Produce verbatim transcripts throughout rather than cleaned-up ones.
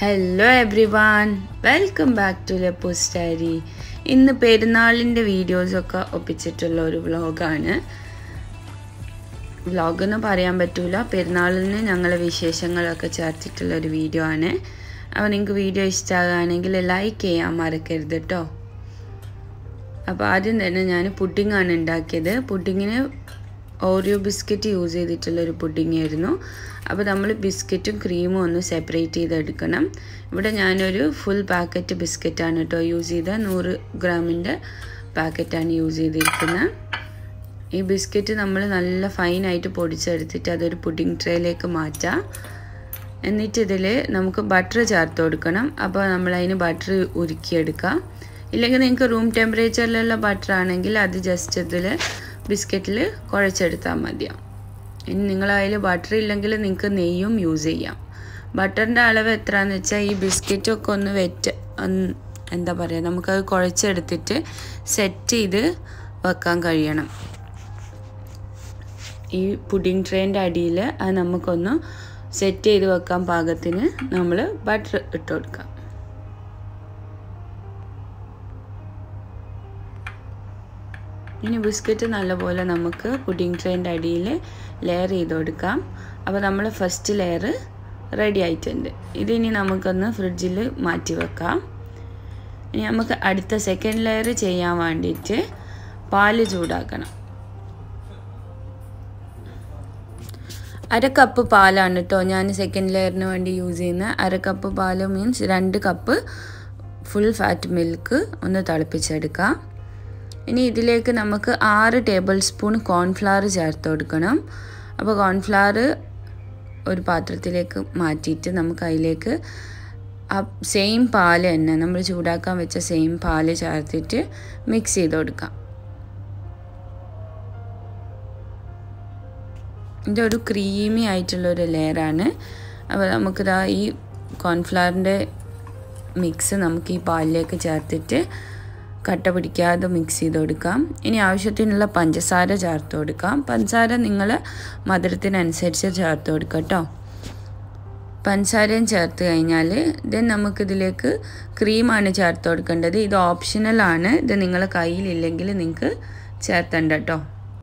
Hello everyone, welcome back to Lepu's Diary. ഇന്ന് പെരുന്നാളിന്റെ videos ഒക്കെ ഒപ്പിച്ചിട്ടുള്ള ഒരു വ്ലോഗാണ്. വ്ലോഗ് എന്ന് പറയാൻ പറ്റില്ല, പെരുന്നാളിന് ഞങ്ങളെ വിശേഷങ്ങളൊക്കെ ചേർത്തിട്ടുള്ള ഒരു വീഡിയോ ആണ്. അപ്പോൾ നിങ്ങൾക്ക് വീഡിയോ ഇഷ്ടമാകുകയാണെങ്കിൽ ലൈക്ക് ചെയ്യാൻ മറക്കരുത് കേട്ടോ. അപ്പോൾ ആദ്യം തന്നെ ഞാൻ പുഡിംഗ് ആണ് ഉണ്ടാക്കിയത്. പുഡിങ്ങിന് ഓറിയോ ബിസ്ക്കറ്റ് യൂസ് ചെയ്തിട്ടുള്ള ഒരു പുഡിംഗ് ആയിരുന്നു. അപ്പോൾ നമ്മൾ ബിസ്ക്കറ്റും ക്രീമും ഒന്ന് സെപ്പറേറ്റ് ചെയ്തെടുക്കണം. ഇവിടെ ഞാനൊരു ഫുൾ പാക്കറ്റ് ബിസ്ക്കറ്റാണ് കേട്ടോ യൂസ് ചെയ്ത നൂറ് ഗ്രാമിൻ്റെ പാക്കറ്റാണ് യൂസ് ചെയ്തിരിക്കുന്നത്. ഈ ബിസ്ക്കറ്റ് നമ്മൾ നല്ല ഫൈനായിട്ട് പൊടിച്ചെടുത്തിട്ട് അതൊരു പുഡിംഗ് ട്രേയിലേക്ക് മാറ്റാം. എന്നിട്ട് ഇതിൽ നമുക്ക് ബട്ടർ ചേർത്ത് കൊടുക്കണം. അപ്പോൾ നമ്മളതിന് ബട്ടർ ഉരുക്കിയെടുക്കാം. ഇല്ലെങ്കിൽ നിങ്ങൾക്ക് റൂം ടെമ്പറേച്ചറിലുള്ള ബട്ടർ ആണെങ്കിൽ അത് ജസ്റ്റ് ഇതിൽ ബിസ്ക്കറ്റിൽ കുഴച്ചെടുത്താൽ മതിയാവും. ഇനി നിങ്ങളതിൽ ബട്ടർ ഇല്ലെങ്കിൽ നിങ്ങൾക്ക് നെയ്യും യൂസ് ചെയ്യാം. ബട്ടറിൻ്റെ അളവ് എത്രയാണെന്ന് വെച്ചാൽ ഈ ബിസ്ക്കറ്റൊക്കെ ഒന്ന് വെറ്റ് എന്താ പറയുക നമുക്കത് കുഴച്ചെടുത്തിട്ട് സെറ്റ് ചെയ്ത് വെക്കാൻ കഴിയണം. ഈ പുഡിംഗ് ട്രേൻ്റെ അടിയിൽ അത് നമുക്കൊന്ന് സെറ്റ് ചെയ്ത് വെക്കാൻ പാകത്തിന് നമ്മൾ ബട്ടർ ഇട്ട് കൊടുക്കാം. ഇനി ബിസ്ക്കറ്റ് നല്ലപോലെ നമുക്ക് പുഡിംഗ് ട്രേൻ്റെ അടിയിൽ ലെയർ ചെയ്ത് കൊടുക്കാം. അപ്പോൾ നമ്മൾ ഫസ്റ്റ് ലെയർ റെഡി ആയിട്ടുണ്ട്. ഇതിനി നമുക്കൊന്ന് ഫ്രിഡ്ജിൽ മാറ്റി വെക്കാം. ഇനി നമുക്ക് അടുത്ത സെക്കൻഡ് ലെയർ ചെയ്യാൻ വേണ്ടിയിട്ട് പാല് ചൂടാക്കണം. അര കപ്പ് പാലാണ് കേട്ടോ ഞാൻ സെക്കൻഡ് ലെയറിന് വേണ്ടി യൂസ് ചെയ്യുന്നത്. അര കപ്പ് പാല് മീൻസ് രണ്ട് കപ്പ് ഫുൾ ഫാറ്റ് മിൽക്ക് ഒന്ന് തിളപ്പിച്ചെടുക്കാം. ഇനി ഇതിലേക്ക് നമുക്ക് ആറ് ടേബിൾ സ്പൂൺ കോൺഫ്ലവർ ചേർത്ത് കൊടുക്കണം. അപ്പോൾ കോൺഫ്ലവർ ഒരു പാത്രത്തിലേക്ക് മാറ്റിയിട്ട് നമുക്ക് അതിലേക്ക് ആ സെയിം പാല് തന്നെ നമ്മൾ ചൂടാക്കാൻ വെച്ച സെയിം പാല് ചേർത്തിട്ട് മിക്സ് ചെയ്ത് കൊടുക്കാം. ഇതൊരു ക്രീമി ആയിട്ടുള്ളൊരു ലെയറാണ്. അപ്പോൾ നമുക്കിതാ ഈ കോൺഫ്ലവറിൻ്റെ മിക്സ് നമുക്ക് ഈ പാലിലേക്ക് ചേർത്തിട്ട് കട്ട പിടിക്കാതെ മിക്സ് ചെയ്ത് കൊടുക്കാം. ഇനി ആവശ്യത്തിനുള്ള പഞ്ചസാര ചേർത്ത് കൊടുക്കാം. പഞ്ചസാര നിങ്ങൾ മധുരത്തിനനുസരിച്ച് ചേർത്ത് കൊടുക്കുക കേട്ടോ. പഞ്ചസാരയും ചേർത്ത് കഴിഞ്ഞാൽ ദെൻ നമുക്കിതിലേക്ക് ക്രീമാണ് ചേർത്ത് കൊടുക്കേണ്ടത്. ഇത് ഓപ്ഷണലാണ്. ഇത് നിങ്ങളെ കയ്യിലില്ലെങ്കിൽ നിങ്ങൾക്ക് ചേർത്തണ്ട കേട്ടോ.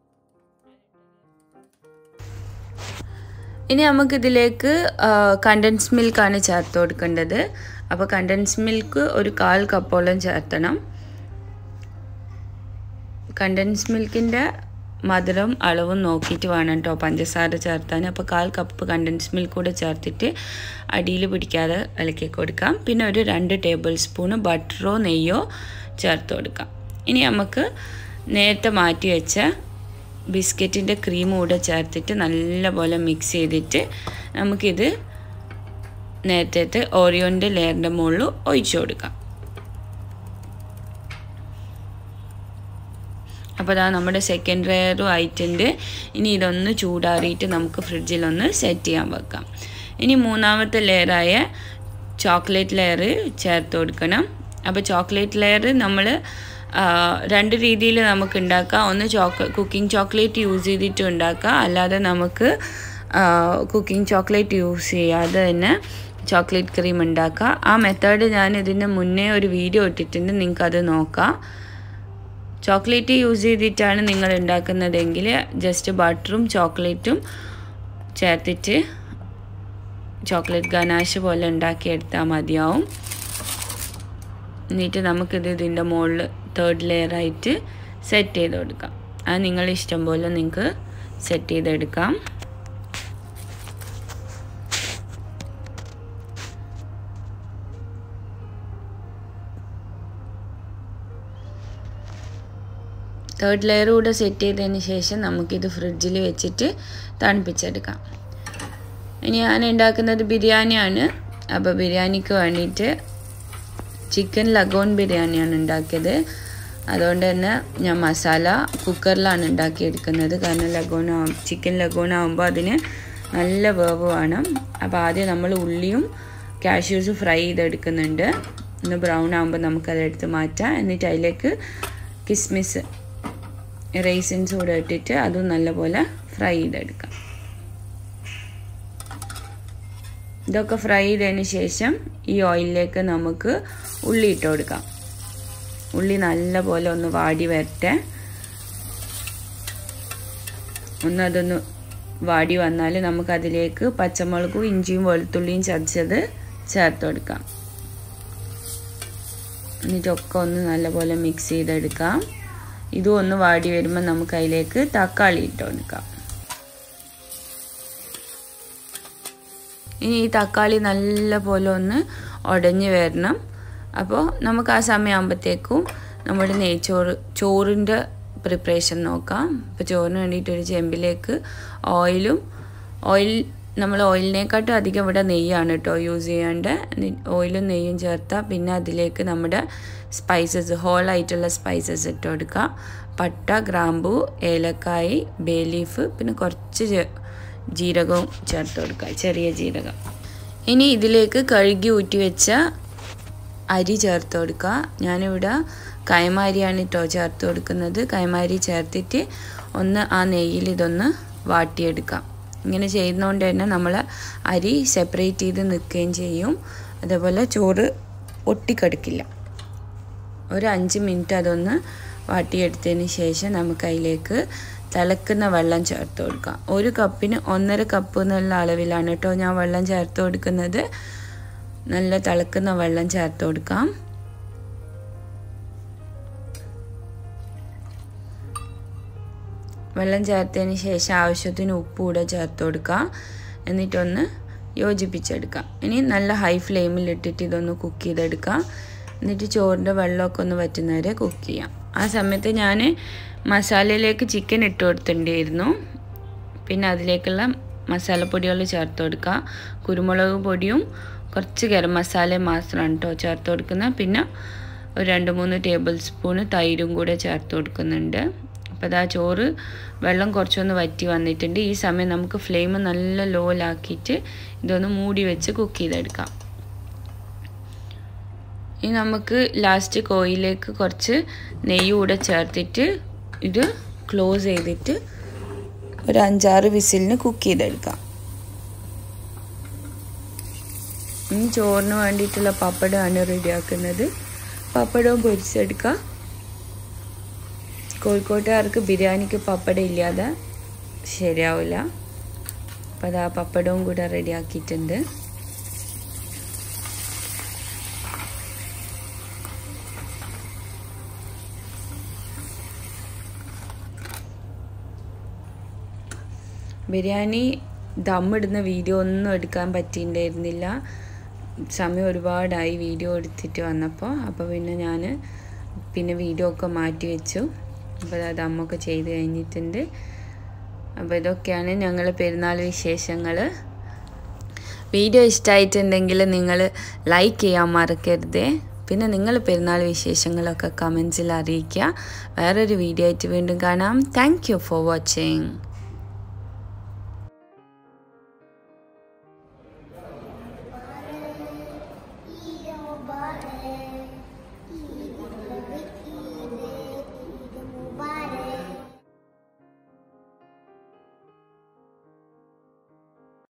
ഇനി നമുക്കിതിലേക്ക് കണ്ടൻസ് മിൽക്കാണ് ചേർത്ത് കൊടുക്കേണ്ടത്. അപ്പോൾ കണ്ടൻസ് മിൽക്ക് ഒരു കാൽ കപ്പോളം ചേർത്തണം. കണ്ടൻസ് മിൽക്കിൻ്റെ മധുരം അളവും നോക്കിയിട്ട് വേണം കേട്ടോ പഞ്ചസാര ചേർത്താൻ. അപ്പോൾ കാൽ കപ്പ് കണ്ടൻസ് മിൽക്ക് കൂടെ ചേർത്തിട്ട് അടിയിൽ പിടിക്കാതെ ഇളക്കി കൊടുക്കാം. പിന്നെ ഒരു രണ്ട് ടേബിൾ സ്പൂണ് ബട്ടറോ നെയ്യോ ചേർത്ത് കൊടുക്കാം. ഇനി നമുക്ക് നേരത്തെ മാറ്റി വെച്ച ബിസ്ക്കറ്റിൻ്റെ ക്രീം കൂടെ ചേർത്തിട്ട് നല്ലപോലെ മിക്സ് ചെയ്തിട്ട് നമുക്കിത് നേരത്തെ ഓറിയോൻ്റെ ലെയറിൻ്റെ മുകളിൽ ഒഴിച്ചു കൊടുക്കാം. അപ്പോൾ അതാ നമ്മുടെ സെക്കൻഡ് ലെയറും ആയിട്ടുണ്ട്. ഇനി ഇതൊന്ന് ചൂടാറിയിട്ട് നമുക്ക് ഫ്രിഡ്ജിലൊന്ന് സെറ്റ് ചെയ്യാൻ വെക്കാം. ഇനി മൂന്നാമത്തെ ലെയറായ ചോക്ലേറ്റ് ലെയർ ചേർത്ത് കൊടുക്കണം. അപ്പോൾ ചോക്ലേറ്റ് ലെയർ നമ്മൾ രണ്ട് രീതിയിൽ നമുക്ക് ഉണ്ടാക്കാം. ഒന്ന് ചോക്ലേ കുക്കിംഗ് ചോക്ലേറ്റ് യൂസ് ചെയ്തിട്ട് ഉണ്ടാക്കാം. അല്ലാതെ നമുക്ക് കുക്കിംഗ് ചോക്ലേറ്റ് യൂസ് ചെയ്യാതെ തന്നെ ചോക്ലേറ്റ് ക്രീം ഉണ്ടാക്കാം. ആ മെത്തേഡ് ഞാൻ ഇതിന് മുന്നേ ഒരു വീഡിയോ ഇട്ടിട്ടുണ്ട്, നിങ്ങൾക്കത് നോക്കാം. ചോക്ലേറ്റ് യൂസ് ചെയ്തിട്ടാണ് നിങ്ങൾ ഉണ്ടാക്കുന്നതെങ്കിൽ ജസ്റ്റ് ബട്ടറും ചോക്ലേറ്റും ചേർത്തിട്ട് ചോക്ലേറ്റ് ഗനാഷ് പോലെ ഉണ്ടാക്കിയെടുത്താൽ മതിയാവും. എന്നിട്ട് നമുക്കിത് ഇതിൻ്റെ മുകളിൽ തേർഡ് ലെയറായിട്ട് സെറ്റ് ചെയ്ത് കൊടുക്കാം. അത് നിങ്ങളുടെ ഇഷ്ടം പോലെ നിങ്ങൾക്ക് സെറ്റ് ചെയ്തെടുക്കാം. തേർഡ് ലെയർ കൂടെ സെറ്റ് ചെയ്തതിന് ശേഷം നമുക്കിത് ഫ്രിഡ്ജിൽ വെച്ചിട്ട് തണുപ്പിച്ചെടുക്കാം. ഇനി ഞാൻ ഉണ്ടാക്കുന്നത് ബിരിയാണിയാണ്. അപ്പോൾ ബിരിയാണിക്ക് വേണ്ടിയിട്ട് ചിക്കൻ ലഗോൺ ബിരിയാണിയാണ് ഉണ്ടാക്കിയത്. അതുകൊണ്ട് തന്നെ ഞാൻ മസാല കുക്കറിലാണ് ഉണ്ടാക്കിയെടുക്കുന്നത്. കാരണം ലഗോൺ ചിക്കൻ ലഗോൺ ആകുമ്പോൾ അതിന് നല്ല വേവ് വേണം. അപ്പോൾ ആദ്യം നമ്മൾ ഉള്ളിയും കാഷ്യൂസും ഫ്രൈ ചെയ്തെടുക്കുന്നുണ്ട്. ഒന്ന് ബ്രൗൺ ആകുമ്പോൾ നമുക്കതെടുത്ത് മാറ്റാം. എന്നിട്ട് അതിലേക്ക് കിസ്മിസ് റൈസിൻസ് കൂടെ ഇട്ടിട്ട് അതും നല്ലപോലെ ഫ്രൈ ചെയ്തെടുക്കാം. ഇതൊക്കെ ഫ്രൈ ചെയ്തതിന് ശേഷം ഈ ഓയിലിലേക്ക് നമുക്ക് ഉള്ളി ഇട്ട് കൊടുക്കാം. ഉള്ളി നല്ലപോലെ ഒന്ന് വാടി വരട്ടെ. ഒന്ന് അതൊന്ന് വാടി വന്നാൽ നമുക്കതിലേക്ക് പച്ചമുളകും ഇഞ്ചിയും വെളുത്തുള്ളിയും ചതച്ചത് ചേർത്ത് കൊടുക്കാം. എന്നിട്ടൊക്കെ ഒന്ന് നല്ലപോലെ മിക്സ് ചെയ്തെടുക്കാം. ഇതും ഒന്ന് വാടി വരുമ്പോൾ നമുക്ക് അതിലേക്ക് തക്കാളി ഇട്ട് കൊടുക്കാം. ഇനി ഈ തക്കാളി നല്ലപോലെ ഒന്ന് ഉടഞ്ഞ് വരണം. അപ്പോൾ നമുക്ക് ആ സമയമാകുമ്പോഴത്തേക്കും നമ്മുടെ നെയ്ച്ചോറ് ചോറിൻ്റെ പ്രിപ്പറേഷൻ നോക്കാം. അപ്പോൾ ചോറിന് വേണ്ടിയിട്ടൊരു ചെമ്പിലേക്ക് ഓയിലും ഓയിൽ നമ്മൾ ഓയിലിനെക്കാട്ടും അധികം ഇവിടെ നെയ്യാണ് കേട്ടോ യൂസ് ചെയ്യേണ്ടത്. ഓയിലും നെയ്യും ചേർത്താൽ പിന്നെ അതിലേക്ക് നമ്മുടെ സ്പൈസസ് ഹോളായിട്ടുള്ള സ്പൈസസ് ഇട്ട് കൊടുക്കുക. പട്ട, ഗ്രാമ്പൂ, ഏലക്കായ്, ബേ ലീഫ്, പിന്നെ കുറച്ച് ജീരകവും ചേർത്ത് കൊടുക്കുക, ചെറിയ ജീരകം. ഇനി ഇതിലേക്ക് കഴുകി ഊറ്റി വെച്ച അരി ചേർത്ത് കൊടുക്കുക. ഞാനിവിടെ കൈമാരിയാണ് കേട്ടോ ചേർത്ത് കൊടുക്കുന്നത്. കൈമാരി ചേർത്തിട്ട് ഒന്ന് ആ നെയ്യിൽ ഇതൊന്ന് വാട്ടിയെടുക്കാം. ഇങ്ങനെ ചെയ്യുന്നതുകൊണ്ട് തന്നെ നമ്മൾ അരി സെപ്പറേറ്റ് ചെയ്ത് നിൽക്കുകയും ചെയ്യും. അതേപോലെ ചോറ് ഒട്ടിക്കിടക്കില്ല. ഒരു അഞ്ച് മിനിറ്റ് അതൊന്ന് വാട്ടിയെടുത്തതിന് ശേഷം നമുക്ക് അതിലേക്ക് തിളക്കുന്ന വെള്ളം ചേർത്ത് കൊടുക്കാം. ഒരു കപ്പിന് ഒന്നര കപ്പ് എന്നുള്ള അളവിലാണ് കേട്ടോ ഞാൻ വെള്ളം ചേർത്ത് കൊടുക്കുന്നത്. നല്ല തിളക്കുന്ന വെള്ളം ചേർത്ത് കൊടുക്കാം. വെള്ളം ചേർത്തതിന് ശേഷം ആവശ്യത്തിന് ഉപ്പ് കൂടെ ചേർത്ത് കൊടുക്കാം. എന്നിട്ടൊന്ന് യോജിപ്പിച്ചെടുക്കാം. ഇനി നല്ല ഹൈ ഫ്ലെയിമിൽ ഇട്ടിട്ട് ഇതൊന്ന് കുക്ക് ചെയ്തെടുക്കാം. എന്നിട്ട് ചോറിൻ്റെ വെള്ളമൊക്കെ ഒന്ന് വറ്റുന്നവരെ കുക്ക് ചെയ്യാം. ആ സമയത്ത് ഞാൻ മസാലയിലേക്ക് ചിക്കൻ ഇട്ട് കൊടുത്തിട്ടുണ്ടായിരുന്നു. പിന്നെ അതിലേക്കുള്ള മസാലപ്പൊടികൾ ചേർത്ത് കൊടുക്കുക. കുരുമുളക് പൊടിയും കുറച്ച് ഗരം മസാലയും മാത്രമാണ് കേട്ടോ ചേർത്ത് കൊടുക്കുന്നത്. പിന്നെ ഒരു രണ്ട് മൂന്ന് ടേബിൾ സ്പൂണ് തൈരും കൂടെ ചേർത്ത് കൊടുക്കുന്നുണ്ട്. അപ്പോൾ അതാ ചോറ് വെള്ളം കുറച്ചൊന്ന് വറ്റി വന്നിട്ടുണ്ട്. ഈ സമയം നമുക്ക് ഫ്ലെയിം നല്ല ലോയിലാക്കിയിട്ട് ഇതൊന്ന് മൂടി വെച്ച് കുക്ക് ചെയ്തെടുക്കാം. ഇനി നമുക്ക് ലാസ്റ്റ് കോയിലേക്ക് കുറച്ച് നെയ്യ് കൂടെ ചേർത്തിട്ട് ഇത് ക്ലോസ് ചെയ്തിട്ട് ഒരു അഞ്ചാറ് വിസിലിന് കുക്ക് ചെയ്തെടുക്കാം. ഇനി ചോറിന് വേണ്ടിയിട്ടുള്ള പപ്പടമാണ് റെഡിയാക്കുന്നത്. പപ്പടവും പൊരിച്ചെടുക്കുക. കോഴിക്കോട്ടുകാർക്ക് ബിരിയാണിക്ക് പപ്പടം ഇല്ലാതെ ശരിയാവില്ല. അപ്പോൾ അത് ആ പപ്പടവും കൂടെ റെഡിയാക്കിയിട്ടുണ്ട്. ബിരിയാണി ദമ്മിടുന്ന വീഡിയോ ഒന്നും എടുക്കാൻ പറ്റിയിട്ടുണ്ടായിരുന്നില്ല. സമയം ഒരുപാടായി വീഡിയോ എടുത്തിട്ട് വന്നപ്പോൾ. അപ്പോൾ പിന്നെ ഞാൻ പിന്നെ വീഡിയോ ഒക്കെ മാറ്റി വെച്ചു. അപ്പോൾ അത് ദമ്മൊക്കെ ചെയ്ത് കഴിഞ്ഞിട്ടുണ്ട്. അപ്പോൾ ഇതൊക്കെയാണ് ഞങ്ങൾ പെരുന്നാൾ വിശേഷങ്ങൾ. വീഡിയോ ഇഷ്ടമായിട്ടുണ്ടെങ്കിൽ നിങ്ങൾ ലൈക്ക് ചെയ്യാൻ മറക്കരുത്. പിന്നെ നിങ്ങൾ പെരുന്നാൾ വിശേഷങ്ങളൊക്കെ കമൻസിൽ അറിയിക്കുക. വേറൊരു വീഡിയോ ആയിട്ട് വീണ്ടും കാണാം. Thank you for watching.